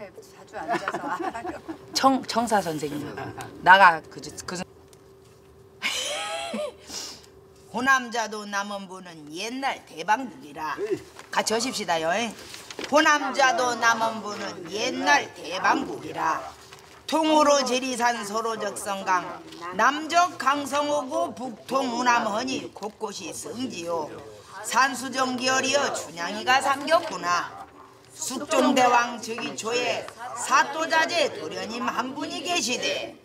앞에 자주 앉아서 청사 선생님 나가 그 호남자도 남원부는 옛날 대방국이라 같이 하십시다요. 호남자도 남원부는 옛날 대방국이라 통으로 지리산 소로적성강 남적 강성호고 북통 우남허니 곳곳이 성지요 산수정기어리여 춘향이가 삼겼구나. 숙종대왕 즉위초에 사또자제 도련님 한 분이 계시되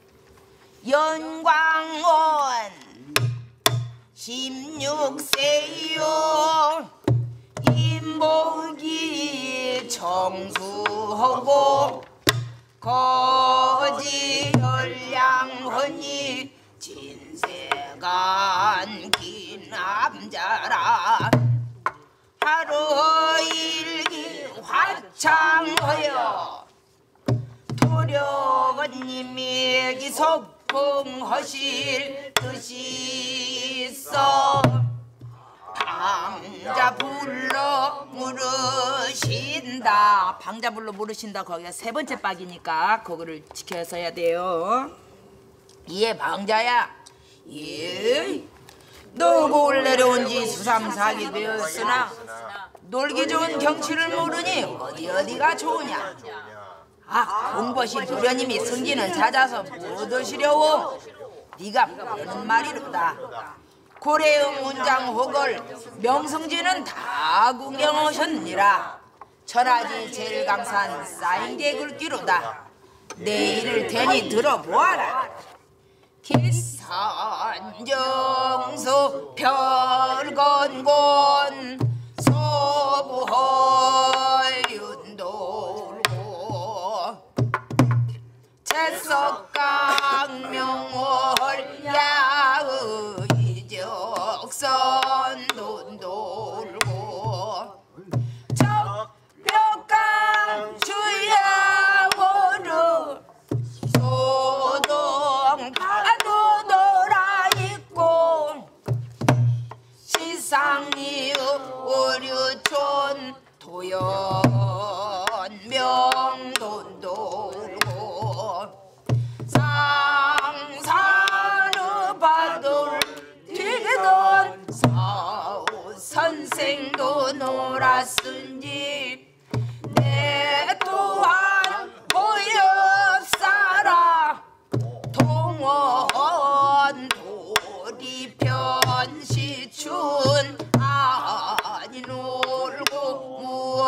연광원 16세요 인복이 청수하고 거지 열량허니 진세간 긴 남자라 하루 일기 화창하여 도련님이 기소풍하실 뜻이 있어 방자 불러 물으신다. 방자 불러 물으신다. 거기가 세 번째 박이니까 그거를 지켜서 해야 돼요. 예 방자야. 예. 너고 내려온 지 수삼사기 되었으나 놀기 좋은 경치를 모르니 어디가 좋으냐. 아 공보신 도련님이 승기는 찾아서 못 오시려고 네가 모르는 말이로다. 고래의 문장 혹을 명성지는 다 구경하셨니라. 천하지 제일 강산 쌓인게 굵기로다. 내일을 테니 들어보아라. 기산정수 별건곤 소부허윤돌고 채석강명월 야의적선 돈돌고 적벽강 주야오르 소동 파도 돌아있고 시상리 의류촌 도연명 돈돌고 상산의 바돌 튀기던 사우 선생도 놀았은지 내 또한 모엽사라 동원 도리편시춘 아니 놀고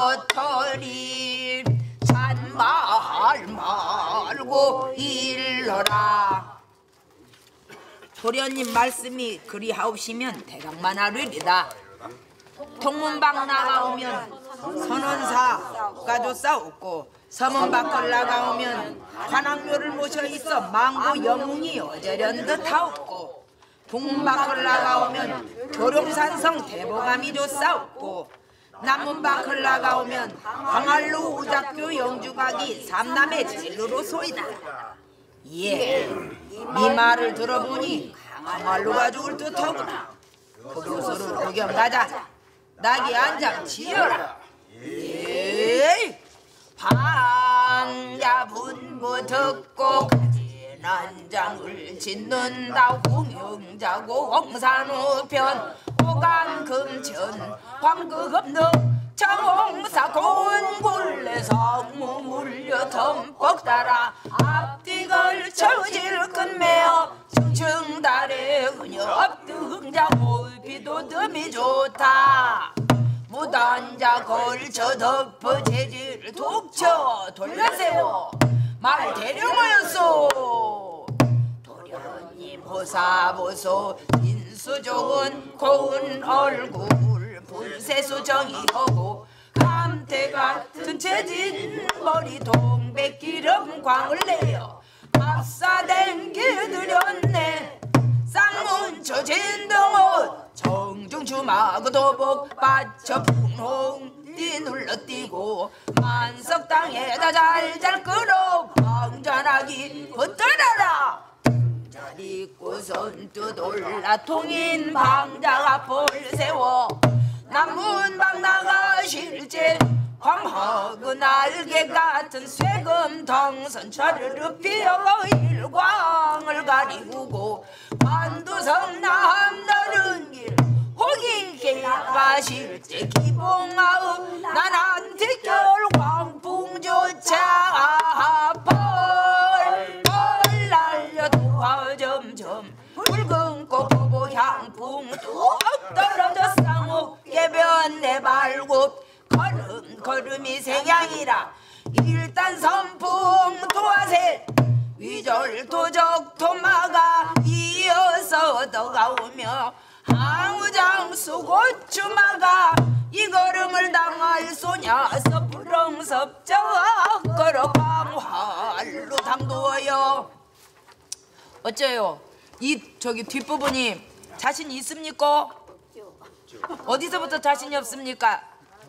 무엇하리 잔말 말고 일러라. 도련님 말씀이 그리하옵시면 대강만 하리이다. 통문방 나가오면 선원사가도 싸웠고 서문 밖을 나가오면 관악묘를 모셔 있어 망고 영웅이 어저련 듯하옵고 북문 밖을 나가오면 교룡산성 대보감이도 싸웠고 남문 밖을 나가오면 광활루 우작교 영주각이 삼남의 진루로 소이다. 예, 네 말을 들어보니 광활루가 죽을 듯하구나. 그곳으로 구경 가자. 낙이 한장 지어라. 예, 방자 분부 듣고 가지난 장을 짓는다. 홍영자고 홍산우편 오간금천 황극업능 정홍사 고운굴레 성무 물려 덤뻑 따라 앞뒤 걸쳐 질끈매어 승층달에 은엽 등자 올비도 듬이 좋다. 무단자 걸쳐 덮어 재질 독쳐 돌려세워 말 대령하였소. 도련님 호사보소 인수 좋은 고운 얼굴 불세수 정의하고 감태 같은 재진 머리 동백기름 광을 내어 박사댕기 들였네. 쌍문초 진동옷 정중주마고 도복 받쳐 풍홍 뛰눌러 뛰고 만석당에다 잘잘 끌어 방전하기 붙들어라. 자리고 선뜻 올라 통인 방자가 볼 세워 남문방 나가실제 광허그 날개 같은 쇠금 동선 차르르 피어 일광을 가리우고 관두성 남다른 길 호기게 가실 때 기봉아우 나난 뒷결 광풍조차 펄 날려 도화 점점 붉은 꽃 보보 향풍 뚝 떨어져 쌍옥개변 내발굽 걸음이 생양이라 일단 선풍 도화새 위절 도적 도마가 이어서 떠가오며 항우장수 고추마가 이 걸음을 당할 소냐 섭부렁섭적 걸어 광활로 당도어요. 어째요? 이 저기 뒷부분이 자신 있습니까? 어디서부터 자신이 없습니까?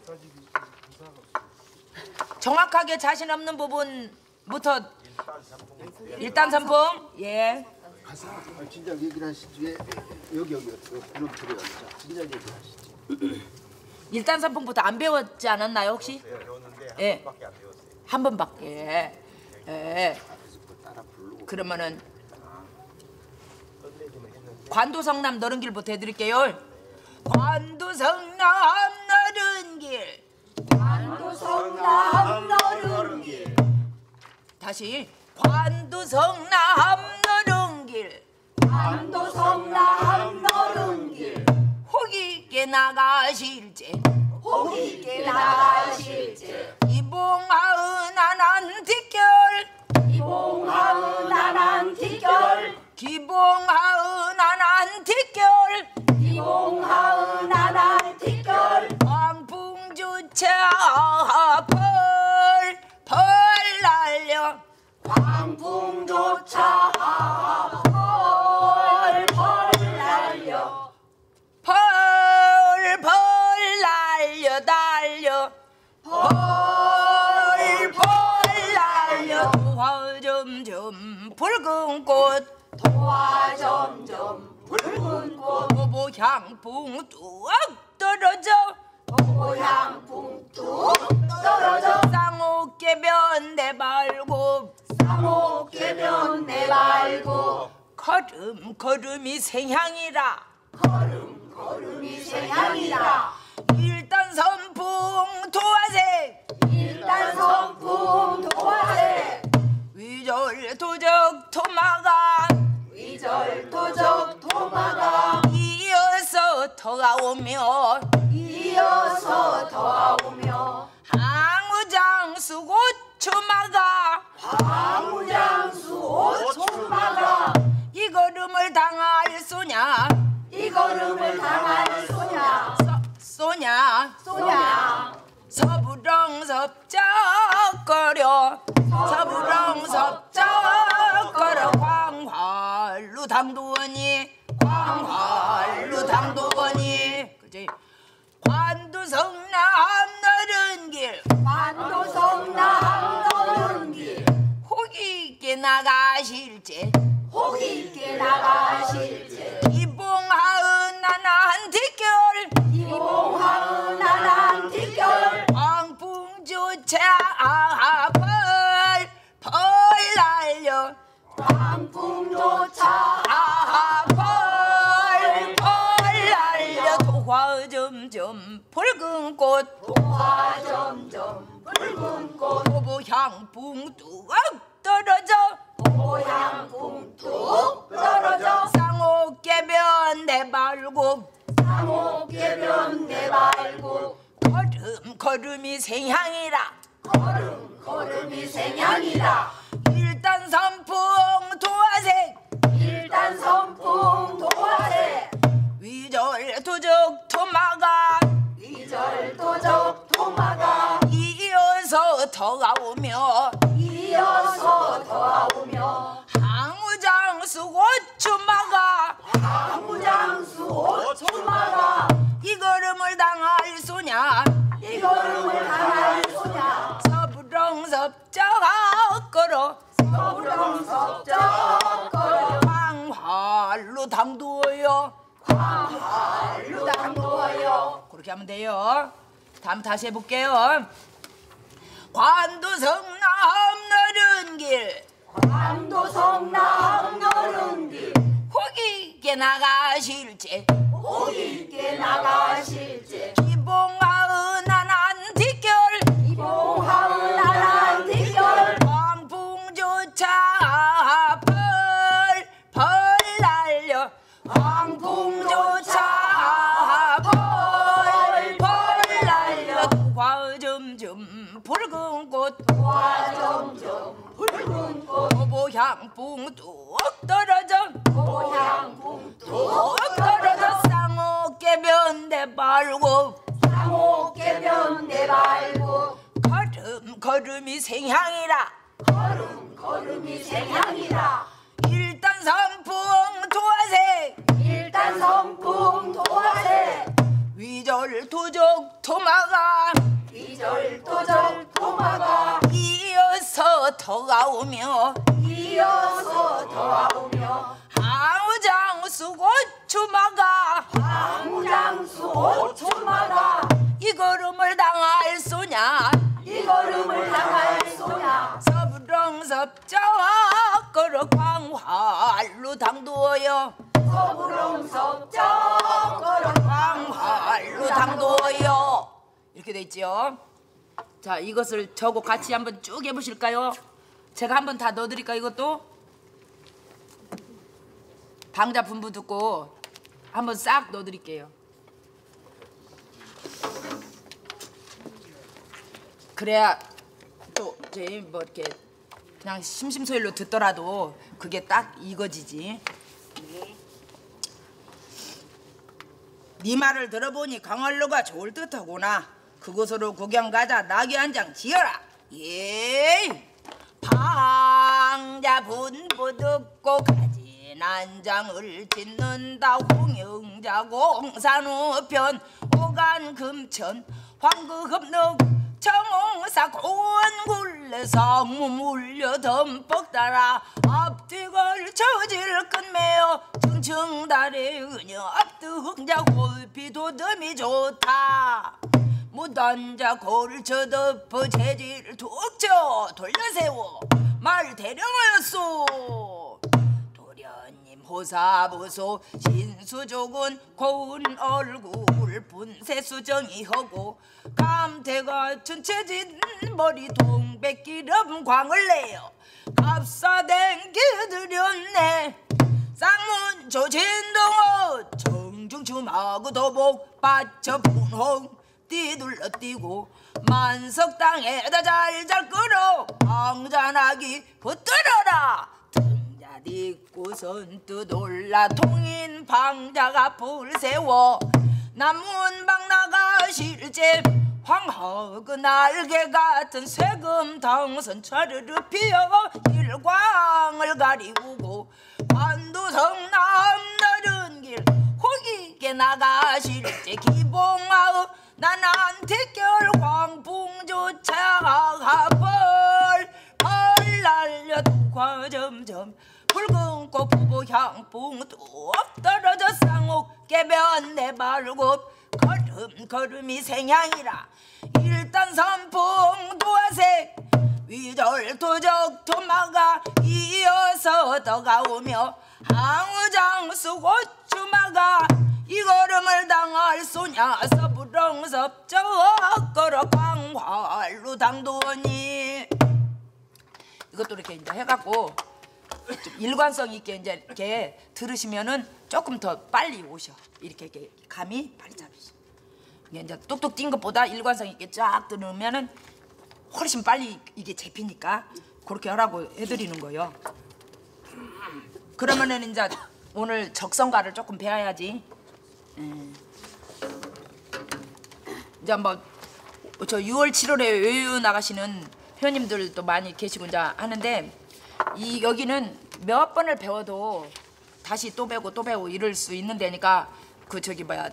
정확하게 자신 없는 부분부터 일단 선풍. 예. 진작 얘기를 하시지. 여기 그럼 들어요. 진작 얘기를 하시지. 일단 선풍부터 안 배웠지 않았나요 혹시? 네, 배웠는데 한 예. 번밖에 안 배웠어요. 한 번밖에. 예. 따라 부르고. 그러면은 끝내기만 했는데 관도성남 너른길부터 해드릴게요. 관도성남 너른길. 관도성남 너른길 다시 관도성남 너른길. 관도성남 너른길 호기게 나가실제 호기게 나가실제 이봉하은 안한 뒷결 이봉하은 나난 뒷결 기봉하은 안한 뒷결 이봉하은 나난 뒷결 광풍조차 펄 날려 광풍조차 펄 날려 펄 날려 달려 펄 날려 도화 점점 붉은 꽃 도화 점점 붉은 꽃 보보 향풍 뚝 떨어져 보양풍 뚝 떨어져 쌍옥개변 내발굽 쌍옥개변 내발굽 걸음이 생향이라 걸음이 생향이라 일단 선풍 도화색 일단 선풍 도화새 위절 도적 토마가 위절 도적 도마가 이어서 더가오며 이어서 더하오며 항우장수 고추마가 황무장수 오초마가 이 걸음을 당할 소냐 이 걸음을 당할 소냐 소냐 소냐 서부렁섭적거려 서부렁섭적거려 광활루 당도원이 광활루 당도원이 그지 관두성남 너른길 관도성남 너른길 호기게 나가실제 호기있게 나가실제 이봉하은 나난 뒷결 이봉하은 나난 뒷결 광풍조차 펄 날려 광풍조차 펄 날려 도화 점점 붉은 꽃 도화 점점 붉은 꽃 보보 향풍 뚝 떨어져 보양풍 뚝 떨어져 쌍옥개변 내발굽 쌍옥개변 내발굽 걸음이 생향이라 걸음이 생향이라 일단 선풍 도화색 일단 선풍 도화새 위절 도적 토마가 위절 도적 도마가 이어서 더가오며 이어서 더하오며 항우장수 고추마가 항무장수 오초마가 이 걸음을 당할 소냐 이 걸음을 당할 소냐 서부렁섭적거려 서부렁섭적거려 광활로 당도어요 광활로 당도하여 그렇게 하면 돼요. 다음 다시 해볼게요. 관도성 남너른 길 광도성 남너른 길 호기게 나가실지 호기께 나가실지 기봉하은 안한 뒷결 이봉하은 나란 뒷결 광풍조차 펄펄 날려 광풍조차 펄펄 날려 과점점 붉은 꽃 화점점 붉은 꽃 보향풍 뚝 떨어져 고향풍 뚝 떨어져 쌍옥개변대 말고 상옥개변 내발고 걸음이 생향이라 걸음이 생향이라 일단 선풍 도화색 일단 선풍 도화새 위절 도적 토마가 이절 도적 도마가 이어서 더가오며 이어서 더하오며 항우장수 고추마가 무장수 오초마가 이 걸음을 당할 소냐 이 걸음을 당할 소냐 서부렁섭저 걸어 광활로 당도여 서부렁섭적 걸어 광활로 당도여 이렇게 돼 있지요. 자, 이것을 저거 같이 한번 쭉 해보실까요? 제가 한번 다 넣어드릴까 이것도? 방자 분부 듣고 한번 싹 넣어드릴게요. 그래야 또 저희 뭐 이렇게 그냥 심심소일로 듣더라도 그게 딱 이거지지. 네 말을 들어보니 강원로가 좋을 듯하구나. 그곳으로 구경 가자. 낙이 한 장 지어라. 예. 방자 분부 듣고 가진 한 장을 짓는다. 홍영자 공산우편 오간 금천 황구급록 정홍사 고원굴레 성무 물려 덤뻑 따라 앞뒤 걸쳐질 끝매어 청청달에 은여 앞뒤흥자 골피도 덤이 좋다. 무단자 걸쳐 덮어 재질 툭쳐 돌려세워 말 대령하였소. 도련님 호사보소 신수족은 고운 얼굴 분세수정이 하고 감태가 춘체진 머리 동백기름 광을 내어 갑사댕 기들였네. 쌍문 조진동어 정중춤하고 도복 받쳐 분홍 띠둘러 뛰고 만석당에다 잘잘 끌어 방잔하기 붙들어라. 등자 딛고 선뜻 올라 통인 방자가 불 세워 남문방 나가실제 황허그 날개 같은 세금 당선 차르르 피어 일광을 가리우고 관도성 남너른 길 호기게 나가실제 기봉하우 나난 대결 광풍조차 펄펄 날려 과점점 붉은 꽃 부보향풍 뚝 떨어져 쌍옥개변 내발고 걸음이 생향이라 일단 선풍 도화색 위절 도적 도마가 이어서 더가오며 항우장수 고추마가 이 걸음을 당할 소냐 서부렁섭저 걸어 광활로 당도니. 이것도 이렇게 이제 해갖고 좀 일관성 있게 이제 이렇게 들으시면은 조금 더 빨리 오셔. 이렇게 감이 빨리 잡으셔. 이게 이제 뚝뚝 뛴 것보다 일관성 있게 쫙 들으면은 훨씬 빨리 이게 잡히니까 그렇게 하라고 해드리는 거예요. 그러면은 이제 오늘 적성가를 조금 배워야지. 이제 뭐 저 6월 7월에 외유 나가시는 회원님들도 많이 계시고 이제 하는데 이 여기는 몇 번을 배워도 다시 또 배우고 또 배우고 이럴 수 있는 데니까 그 저기 뭐야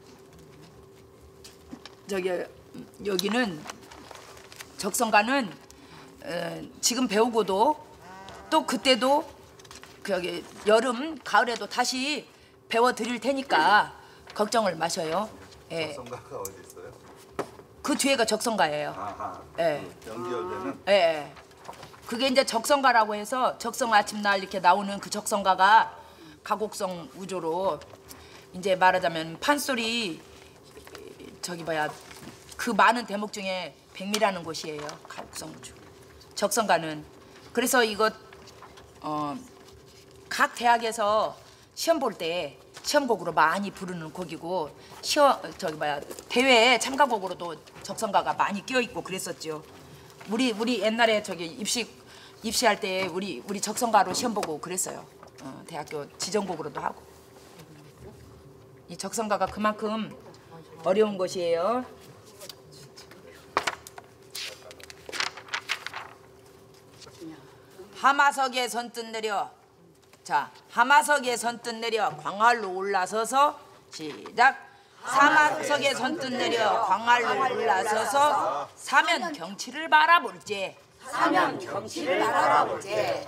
저기 여기는 적성가는 지금 배우고도 또 그때도 그 여기 여름 가을에도 다시 배워 드릴 테니까 걱정을 마셔요. 예. 적성가가 어디 있어요? 그 뒤에가 적성가예요. 아하. 예. 연결되는. 예, 예. 그게 이제 적성가라고 해서 적성 아침날 이렇게 나오는 그 적성가가 가곡성 우조로 이제 말하자면 판소리 저기 뭐야 그 많은 대목 중에 백미라는 곳이에요. 가곡성 우조. 적성가는 그래서 이거 각 대학에서 시험 볼 때 시험곡으로 많이 부르는 곡이고 저기 뭐야 대회에 참가곡으로도 적성가가 많이 끼어 있고 그랬었죠. 우리 옛날에 저기 입시할 때 우리 적성가로 시험 보고 그랬어요. 대학교 지정곡으로도 하고. 이 적성가가 그만큼 어려운 것이에요. 하마석에 선뜻 내려. 자, 하마석에 선뜻 내려 광활로 올라서서 시작. 사마석에 선뜻 내려 광활로 올라서서 사면 경치를 바라볼지. 사면 경치를 바라볼지.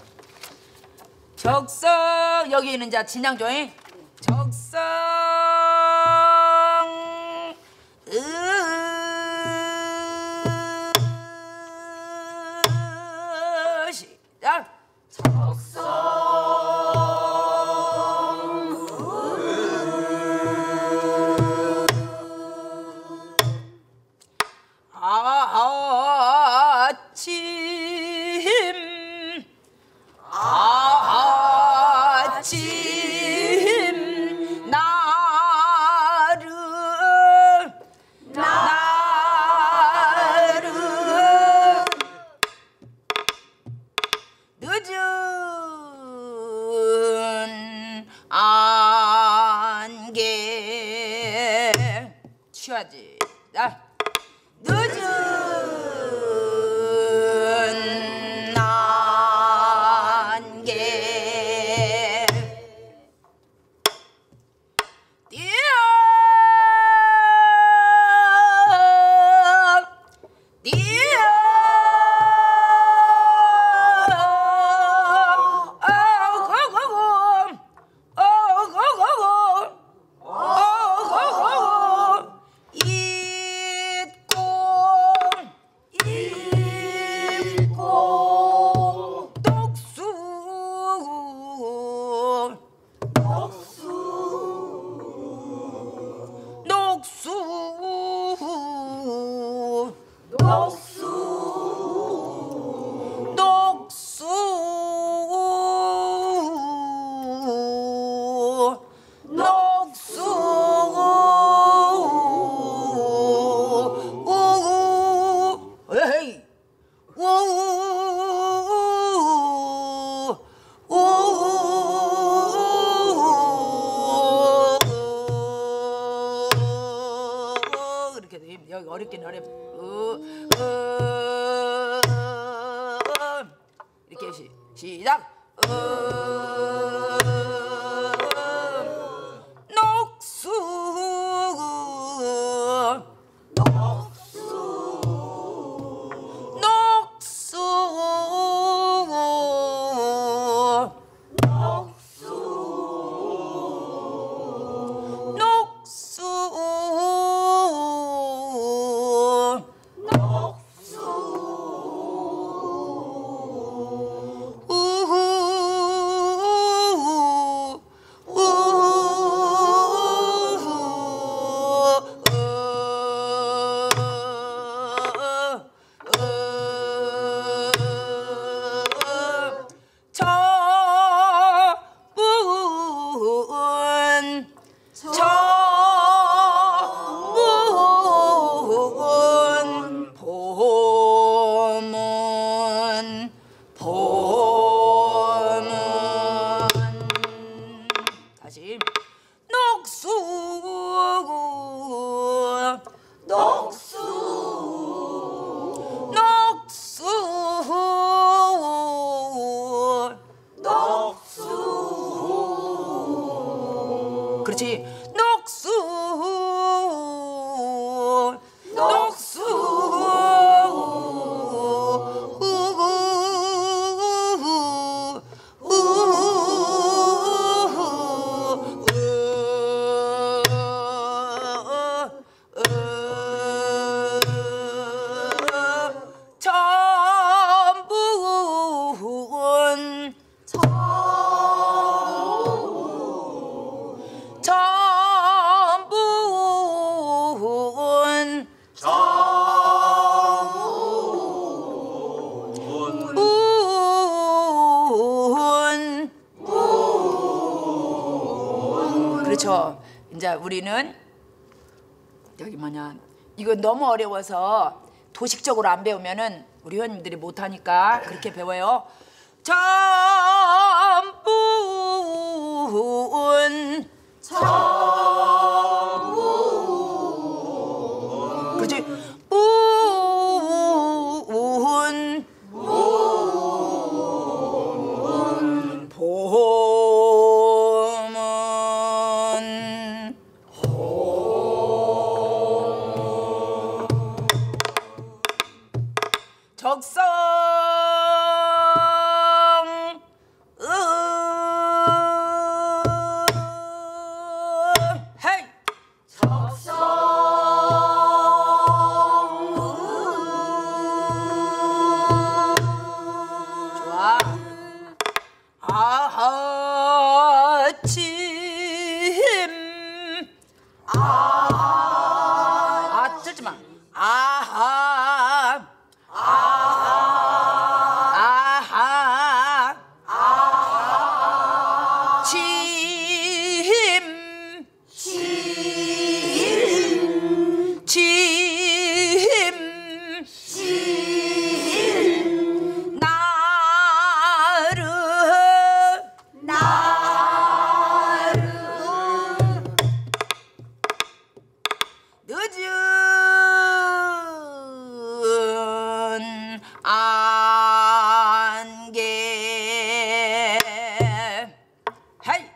적성 여기는 자 진양조잉. 적성 시작. 아침 나를 늦은 안개 취하지. 늦은 안개 뛰어 여기 어렵긴 어렵. 이렇게 시작. 녹수 그렇지. 녹수 그렇죠. 이제 우리는 여기 뭐냐 이거 너무 어려워서 도식적으로 안 배우면은 우리 회원님들이 못하니까 그렇게 배워요. 전부운 그렇지. 우운 봄은 적성 헤이 좋아. 아침 들지 마. 아하 침 나르 늦은 안개 헤이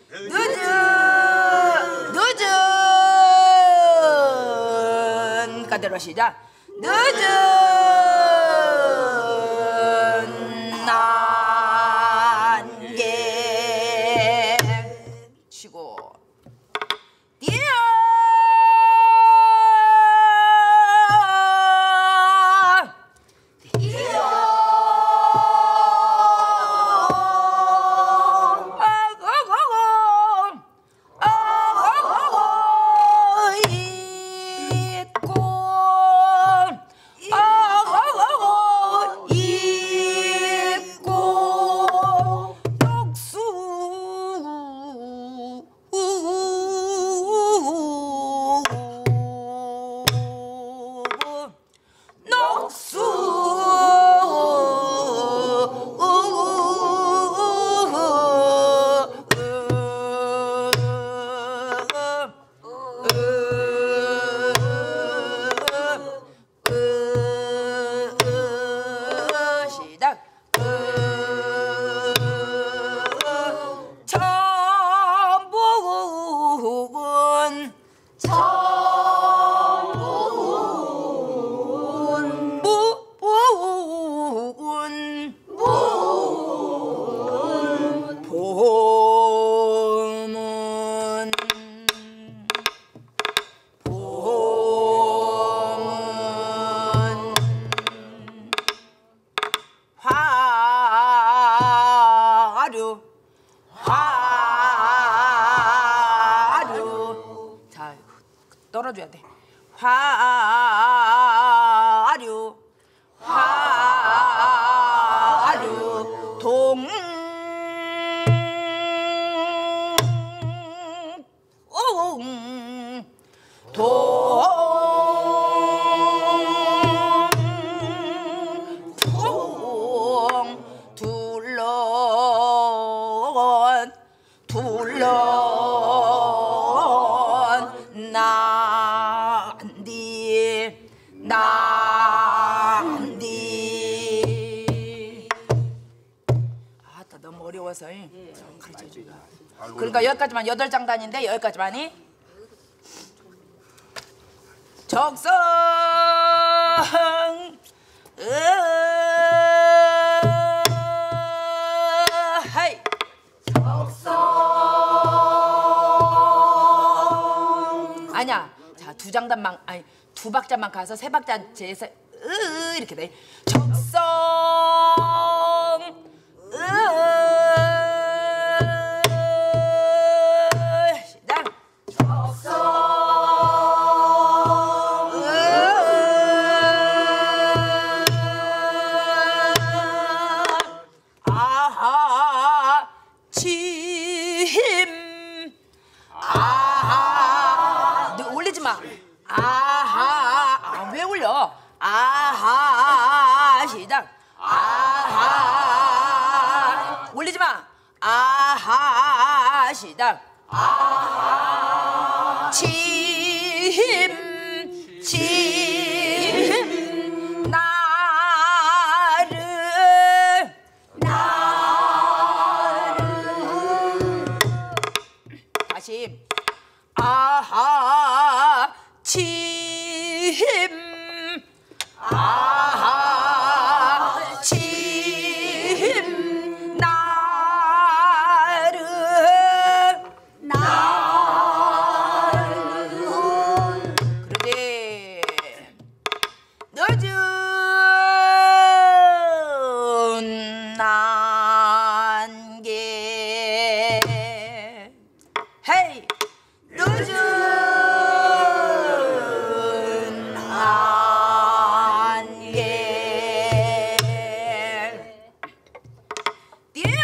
늦은 가대로 시작. 늦은 안개 치고 뛰어 시작. 천북은 무은 봄은 화류 자 떨어줘야 돼. 화류 동 둘런 난디 아따 너무 어려워서 가르쳐주자. 그러니까 여기까지만 8장단인데 여기까지만이 적성 하이 아니야. 자, 2장단만 아니 2박자만 가서 3박자째에서 이렇게 돼. 적성 시작. 아하 침 아하 왜 울려? 아하 시작. 아하 울리지 마. 아하 시작. 아하 침 나를 다시 아하 침 아하 침 나를 그러지 늦은 안개 헤이 늦은 안개 뛰어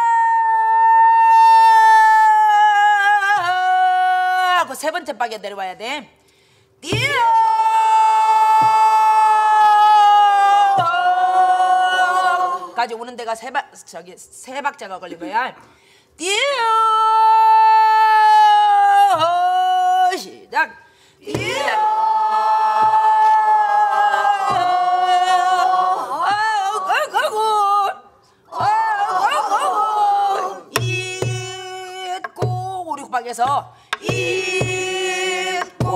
하고 세 번째 박에 내려와야 돼. 뛰어 까지 오는 데가 세 박자가 걸린 거야. 뛰어 시작. 뛰어 잊고 우리 국박에서 잊고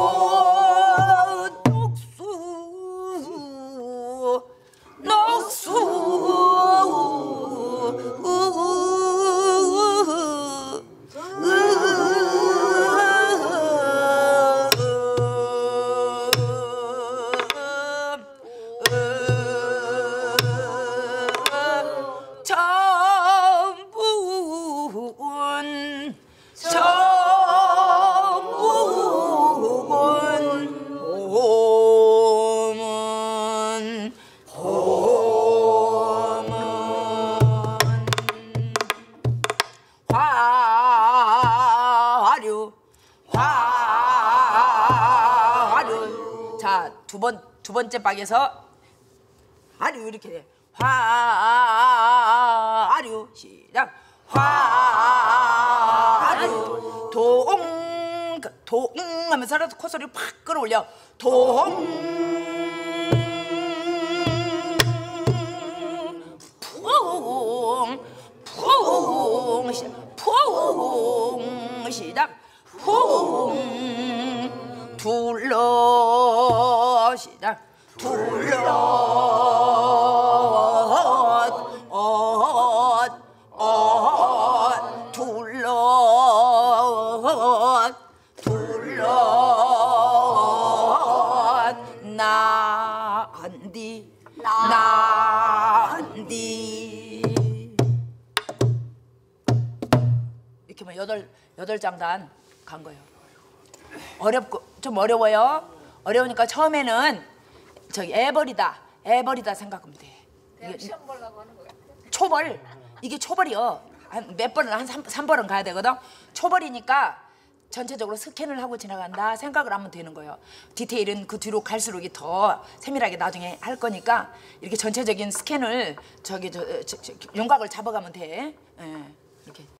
화류 자 두 번째 박에서 화류 이렇게 돼. 화류 시작. 화류 동 하면서 콧소리를 팍 끌어올려. 동 푸 시작. 푸 둘러 시작. 난디 이렇게 뭐 여덟 장단 간 거예요. 좀 어려워요. 어려우니까 처음에는 저기 애벌이다 생각하면 돼. 이게 시험 보려고 하는 거 같아. 초벌 이게 초벌이요. 몇 번은 한 3번은 가야 되거든. 초벌이니까 전체적으로 스캔을 하고 지나간다 생각을 하면 되는 거예요. 디테일은 그 뒤로 갈수록 더 세밀하게 나중에 할 거니까 이렇게 전체적인 스캔을 윤곽을 잡아가면 돼. 예, 이렇게.